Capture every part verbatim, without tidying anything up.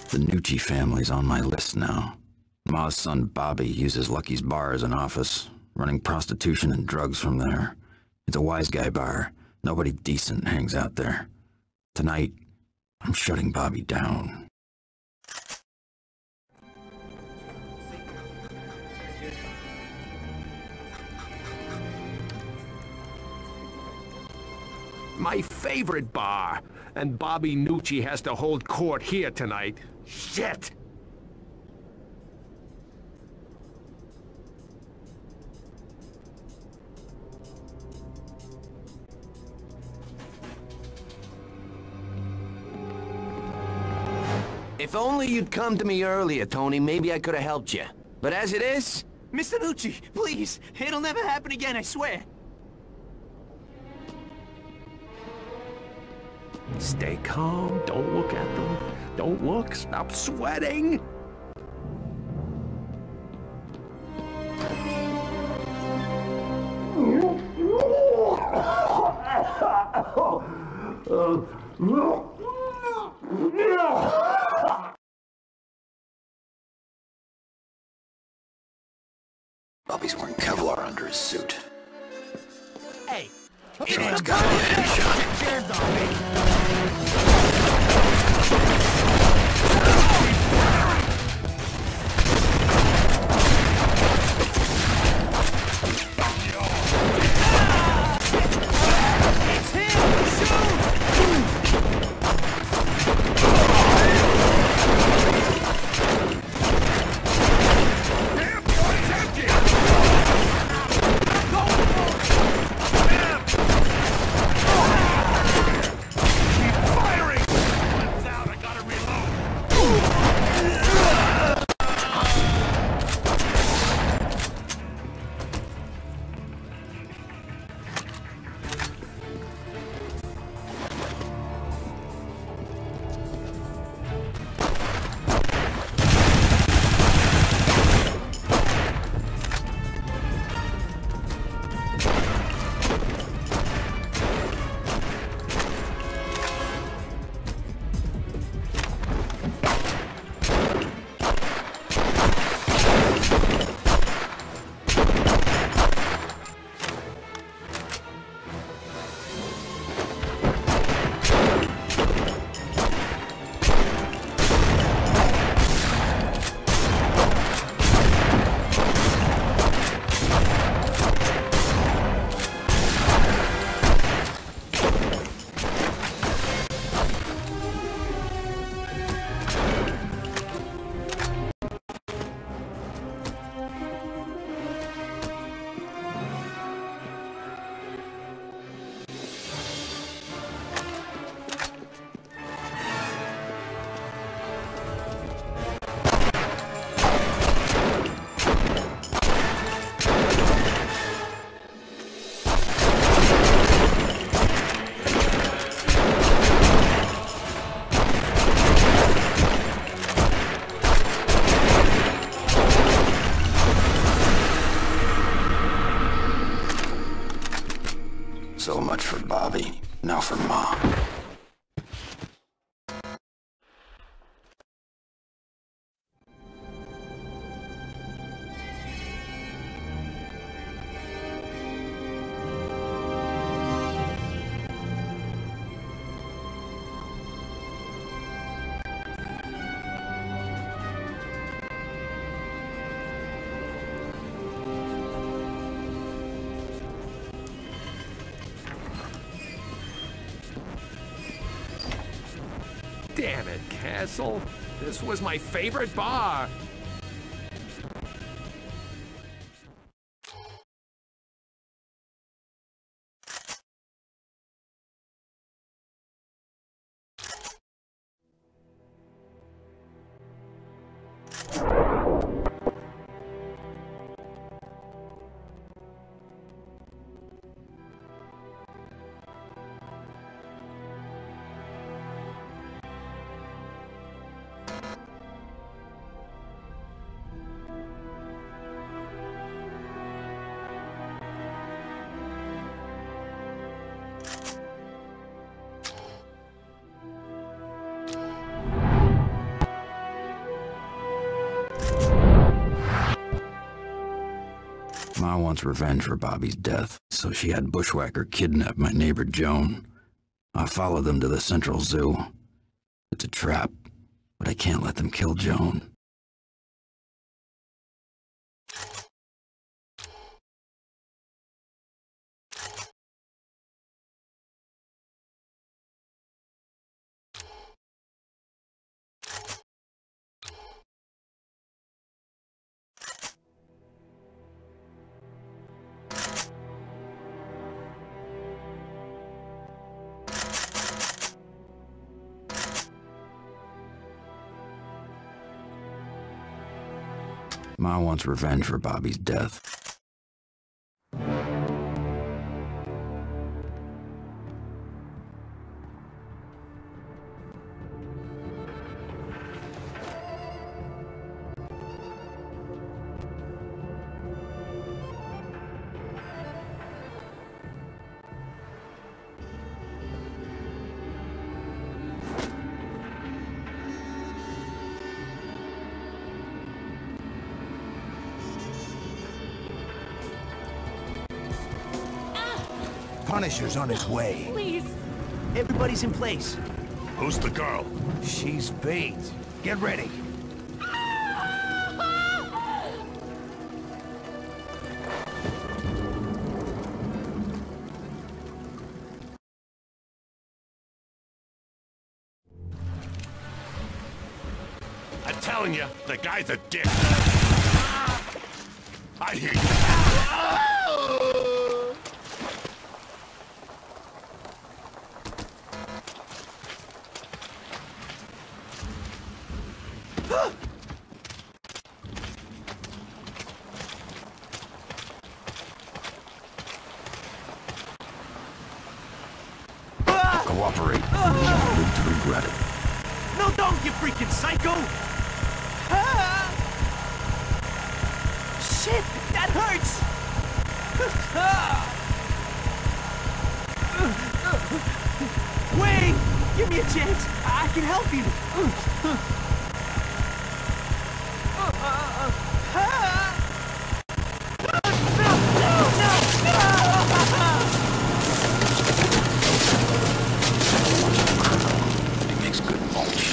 The Nucci family's on my list now. Ma's son Bobby uses Lucky's bar as an office, running prostitution and drugs from there. It's a wise guy bar. Nobody decent hangs out there. Tonight, I'm shutting Bobby down. My favorite bar. And Bobby Nucci has to hold court here tonight. Shit! If only you'd come to me earlier, Tony, maybe I could have helped you. But as it is... Mister Nucci, please! It'll never happen again, I swear! Stay calm, don't look at them. Don't look, stop sweating! Bobby's wearing Kevlar under his suit. Hey! Someone's got a headshot. Cheers on me! So much for Bobby, now for Ma. Damn it, Castle. This was my favorite bar. wants revenge for Bobby's death, so she had Bushwhacker kidnap my neighbor Joan. I followed them to the Central Zoo. It's a trap, but I can't let them kill Joan. Ma wants revenge for Bobby's death. Punisher's on his way. Please. Everybody's in place. Who's the girl? She's bait. Get ready. I'm telling you, the guy's a dick. I hear you. Cooperate. You'll live to regret it. No, don't, you freaking psycho! Ah! Shit, that hurts! Wait! Give me a chance! I can help you! He makes good mulch.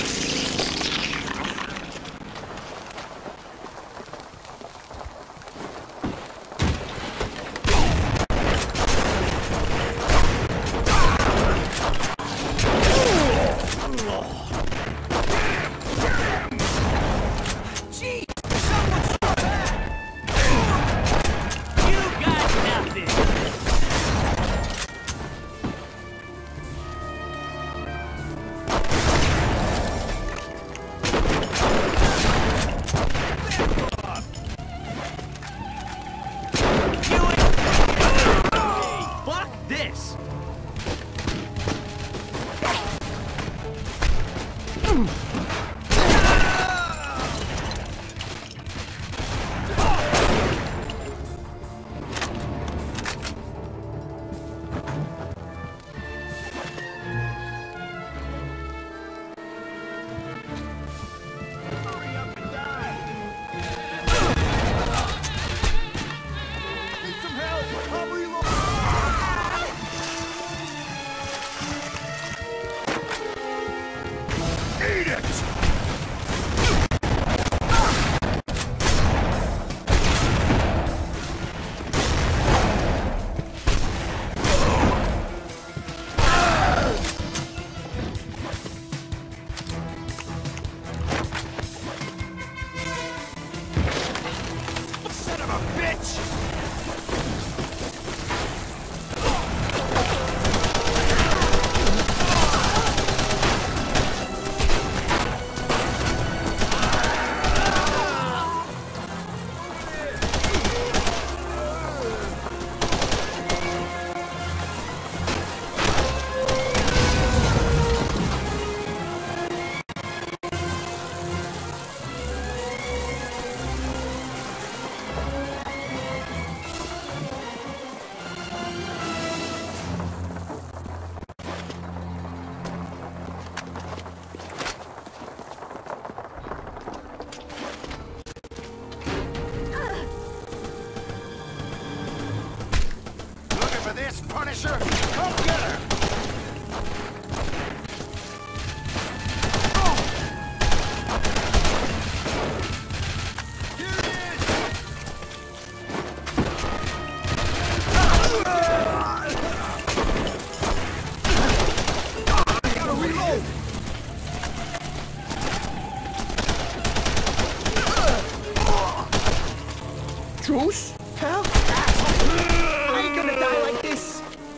truce? Hell, asshole! I ain't gonna die like this!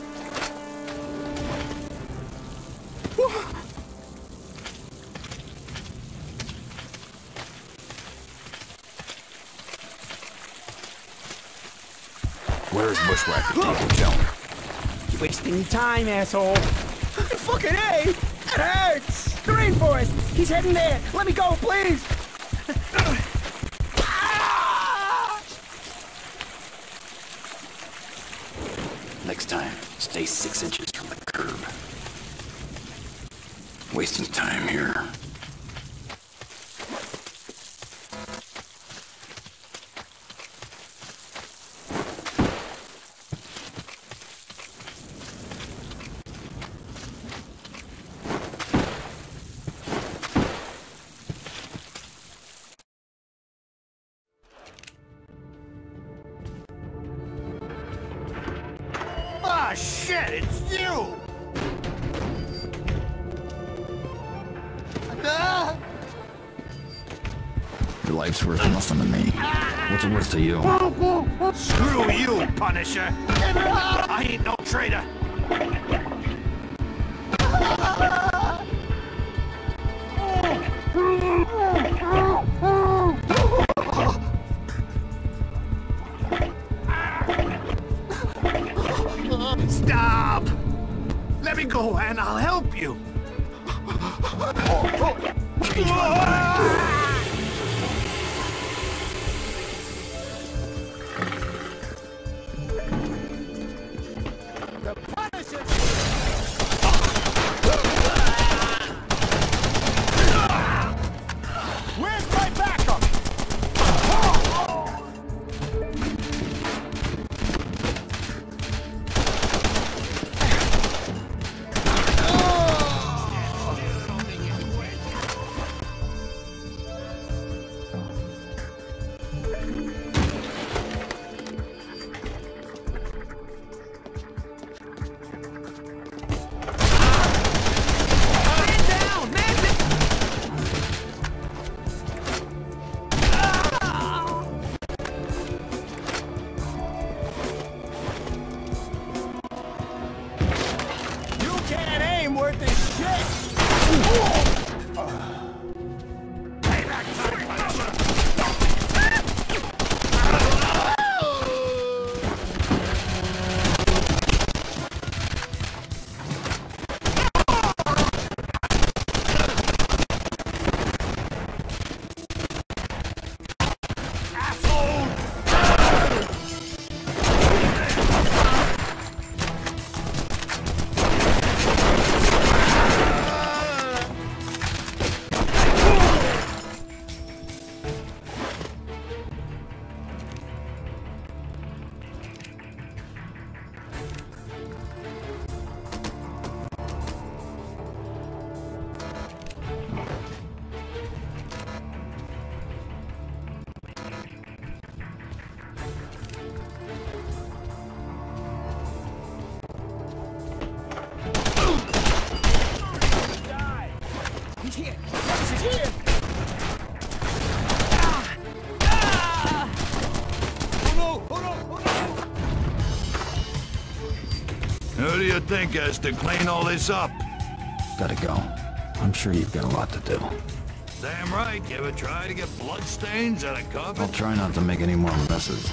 Where's Bushwhacker taking Jonah? You're wasting your time, asshole! Fucking A! It hurts! The rainforest! He's heading there! Let me go, please! Next time, stay six inches from the curb. Wasting time here. Ah, shit, it's you! Ah! Your life's worth nothing to me. What's it worth to you? Screw you, Punisher! I ain't no traitor! Stop! Let me go and I'll help you! Change my mind. Where's my backup? Worth this shit! Payback time, Punisher! He's here! He's here! Ah! Ah! Oh no! Oh no! Oh no! Who do you think has to clean all this up? Gotta go. I'm sure you've got a lot to do. Damn right. You ever try to get bloodstains out of I'll carpet? try not to make any more messes.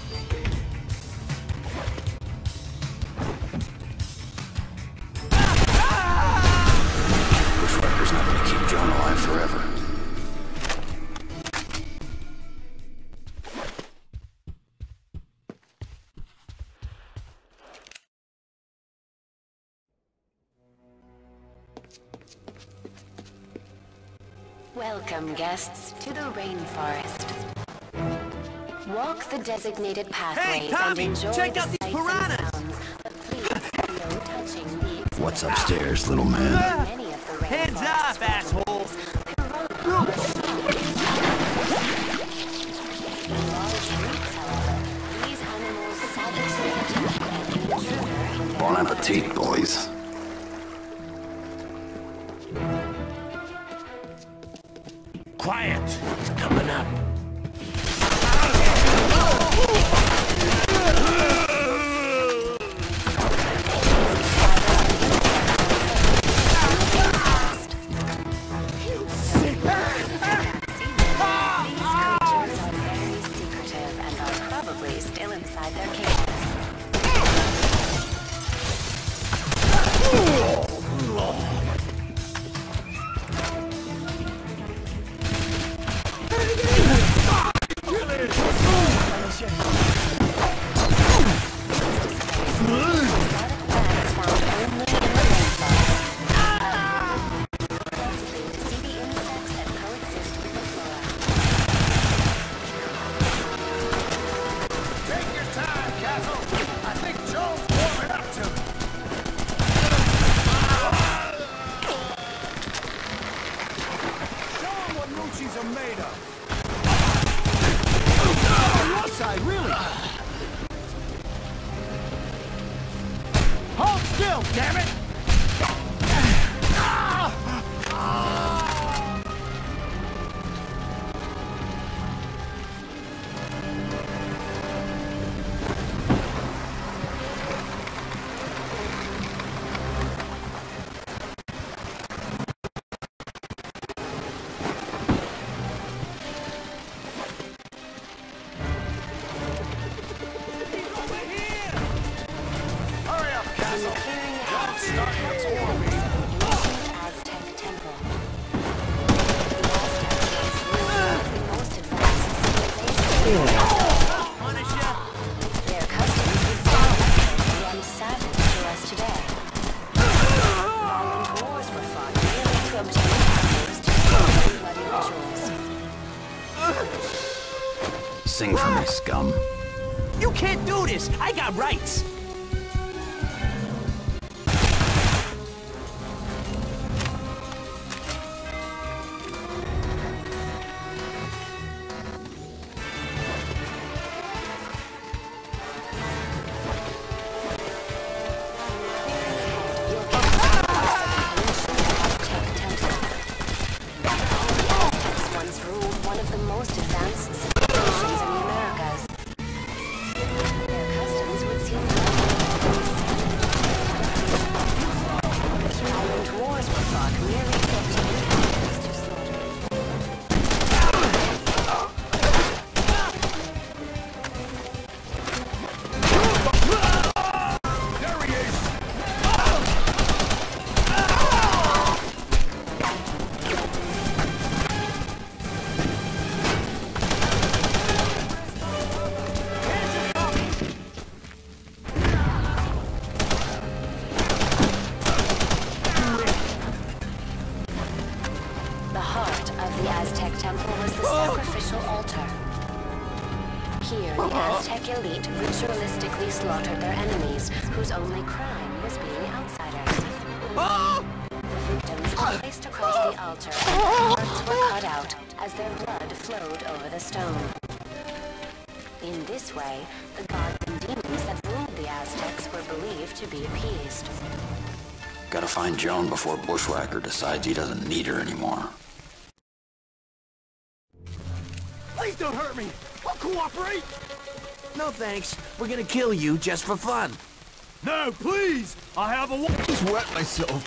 Bushwhacker's not gonna keep John alive forever. Welcome, guests, to the rainforest. Walk the designated pathways Tommy, and enjoy check the out these sights piranhas. and sounds, but please, no touching the exhibit. What's upstairs, little man? Many of the Hands rainforest off, asshole! These animals savagely attack any intruder in their Bon appetit, boys. Quiet! He's coming up. Aztec temple. The Aztecs once ruled the most advanced civilization. Punisher! Their customs would still run savage to us today. Violent wars were fought merely to obtain powers to perform bloody rituals. Sing for me, scum. You can't do this! I got rights! Here, the Aztec elite ritualistically slaughtered their enemies, whose only crime was being outsiders. The victims were placed across the altar, and their hearts were cut out as their blood flowed over the stone. In this way, the gods and demons that ruled the Aztecs were believed to be appeased. Gotta find Joan before Bushwhacker decides he doesn't need her anymore. Please don't hurt me! I'll cooperate! No thanks. We're gonna kill you just for fun. No, please! I have a wa- Just wet myself.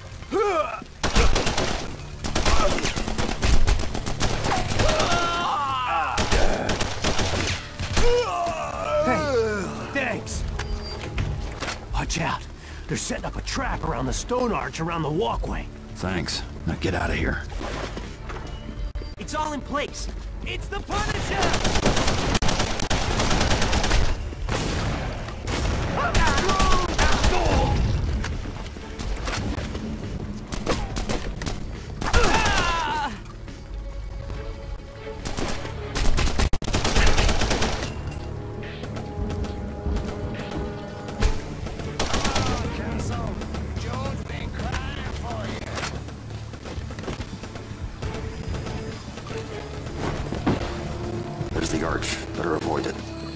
Hey, thanks. Watch out. They're setting up a trap around the stone arch around the walkway. Thanks. Now get out of here. It's all in place. It's the Punisher! There's the arch. Better avoid it.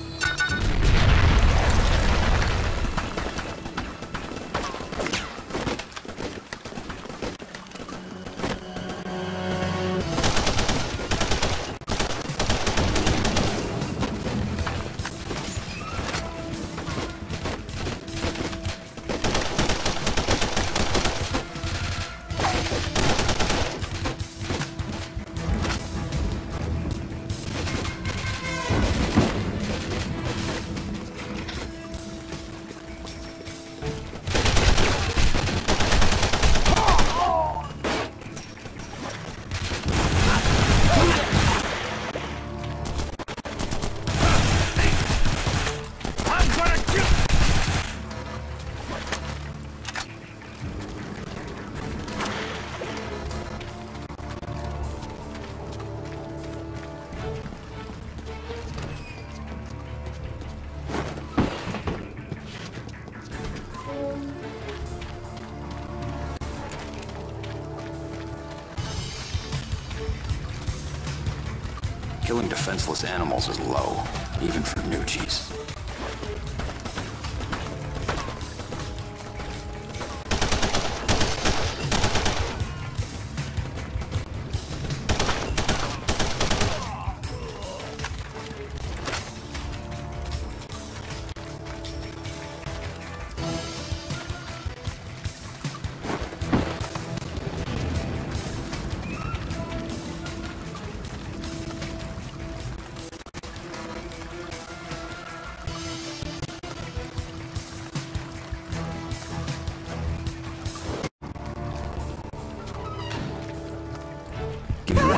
Killing defenseless animals is low, even for Nucci's.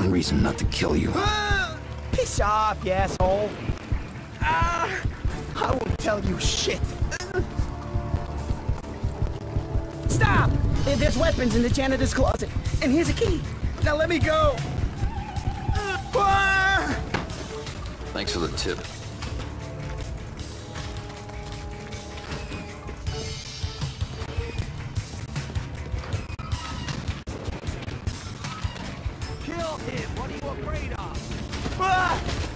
one reason not to kill you. Piss off, you asshole. Ah, I won't tell you shit. Stop! There's weapons in the janitor's closet. And here's a key. Now let me go. Ah! Thanks for the tip. Kill him! What are you afraid of? Ah!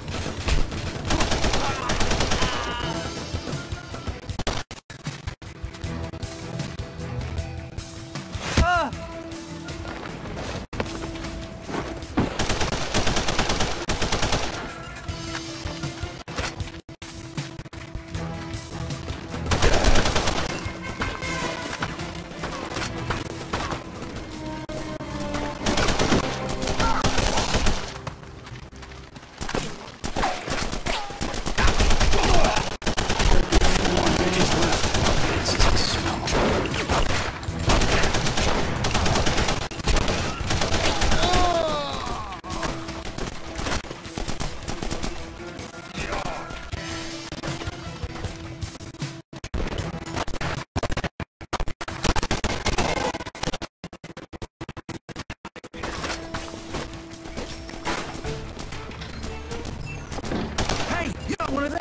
Ah! One of them!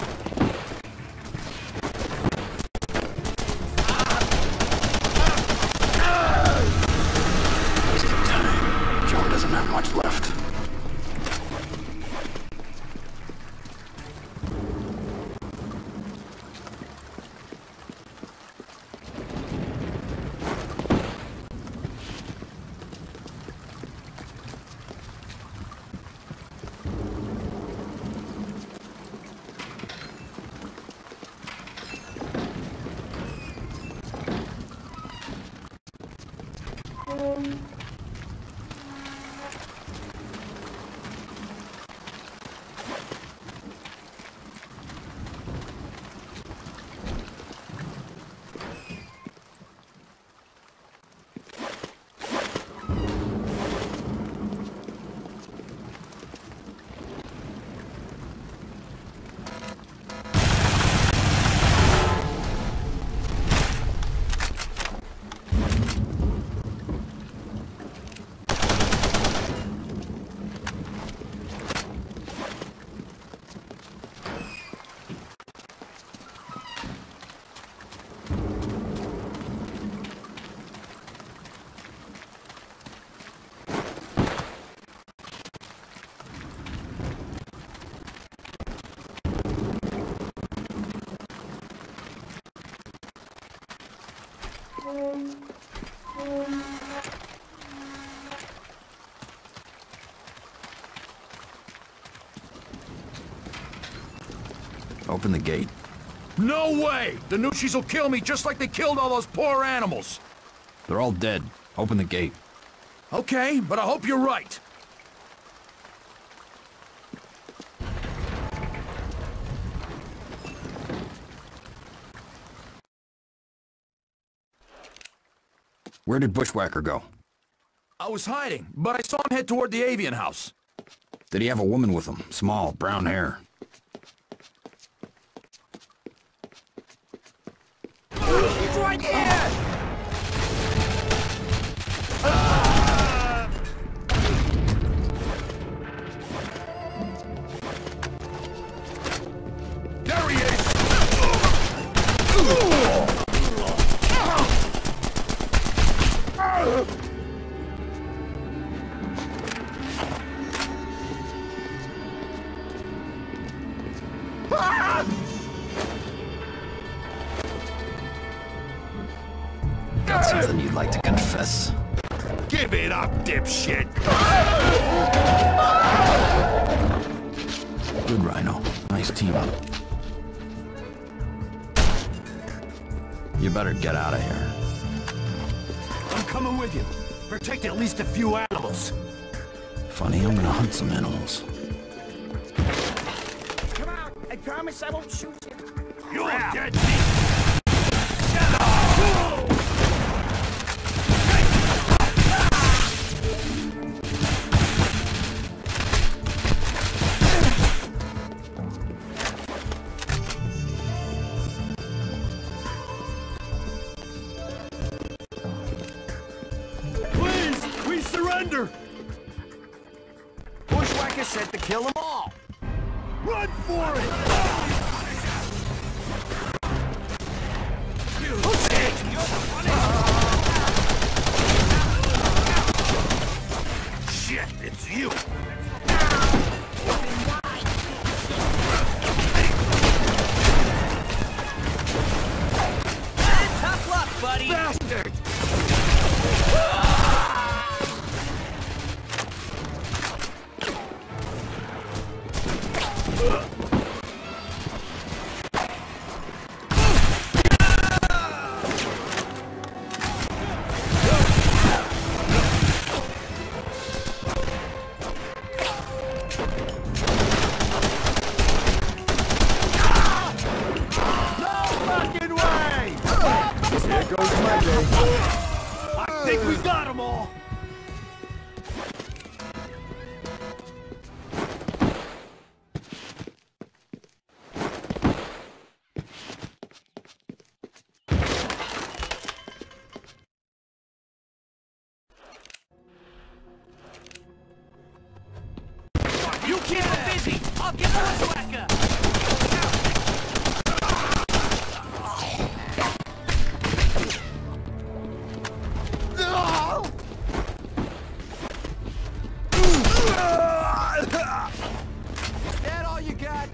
Wasting time. Joe doesn't have much left. Open the gate. No way! The Nushis will kill me just like they killed all those poor animals. They're all dead. Open the gate. Okay, but I hope you're right. Where did Bushwhacker go? I was hiding, but I saw him head toward the avian house. Did he have a woman with him? Small, brown hair. He's right here! There he is! Got something you'd like to confess? Give it up, dipshit! Good, Rhino. Nice team up. You better get out of here. I'm coming with you. Protect at least a few animals. Funny, I'm gonna hunt some animals. Come out! I promise I won't shoot you. You're dead! surrender! Bushwhacker said to kill them all. Run for it! Push it! Shit, it's you! Tough luck, buddy! Bastard! I think we got them all! You keep him busy! I'll get the Bushwhacker! Is that all you got?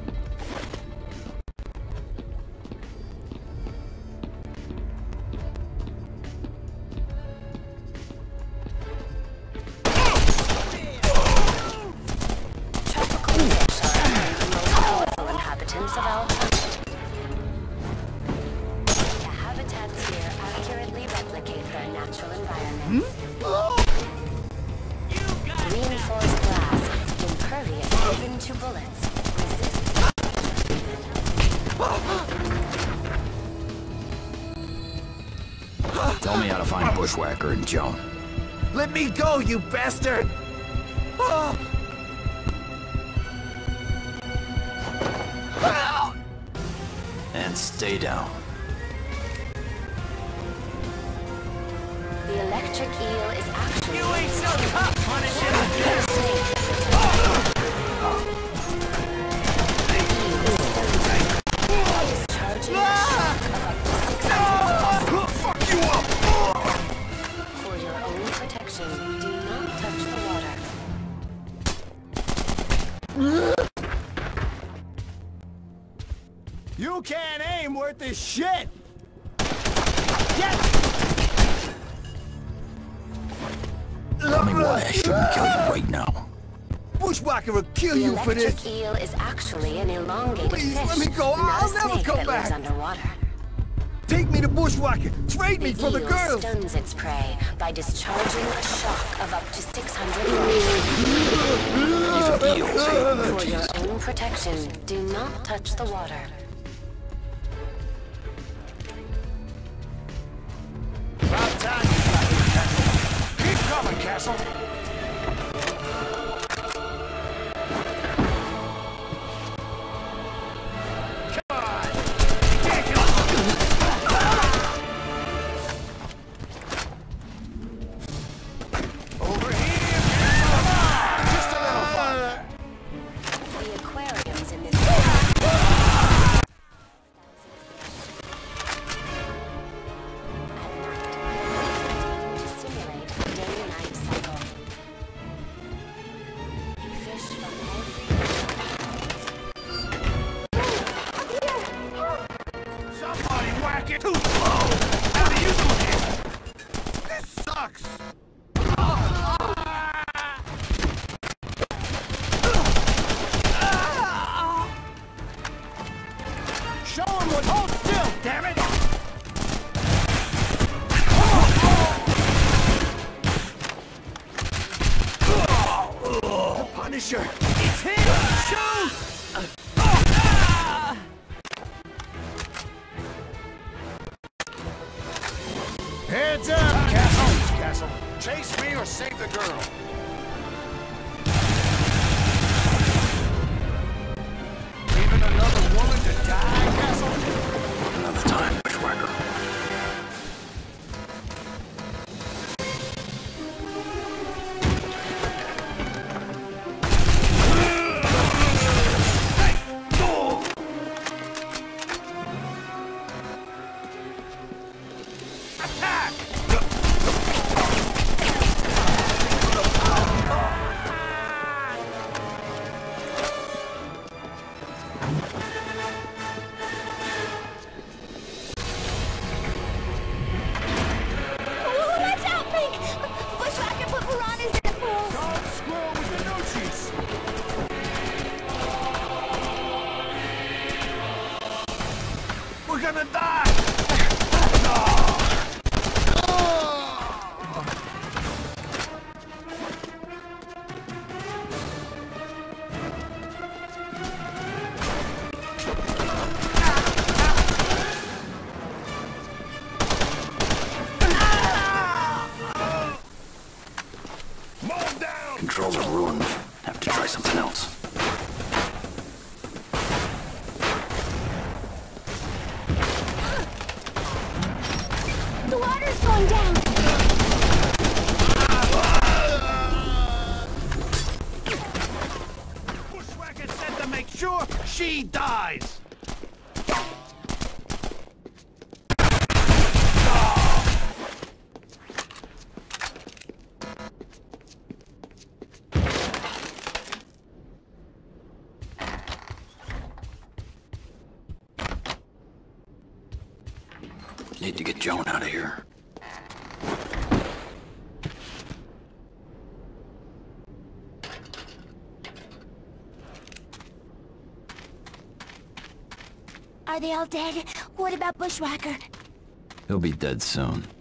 Tropical fish are among the most powerful inhabitants of our planet. The habitats here accurately replicate their natural environments. Reinforced glass, impervious even to bullets, resist. Tell me how to find Bushwhacker and Joan. Let me go, you bastard! Oh. And stay down. The electric eel is actually... You ain't so tough, Punisher! Discharging a shock of up to six hundred. Fuck you up! For your own protection, do not touch the water. You can't aim worth this shit! Tell me why I shouldn't kill you right now. Bushwhacker will kill The you for electric this! eel is actually an elongated Please, fish, let me go. not I'll a never snake come that lives back. underwater. Take me to Bushwhacker! Trade me The for the eel girls! stuns its prey by discharging a shock of up to six hundred volts. Even eels hate For your bitches. own protection, do not touch the water. About time you got here, Castle. Keep coming, Castle. The aquariums in this area to simulate a day-night cycle. Fish from every Somebody whack it! Too slow! How do you do this? This sucks! Show him what... Hold still, damn it! The Punisher! It's him! Shoot! Heads up, Castle! Castle, chase me or save the girl. Even another woman to die, Castle? Another time, Bushwhacker. all ruined. Have to try something else. The water's going down! Bushwhacker said to make sure she dies! Need to get Joan out of here. Are they all dead? What about Bushwhacker? He'll be dead soon.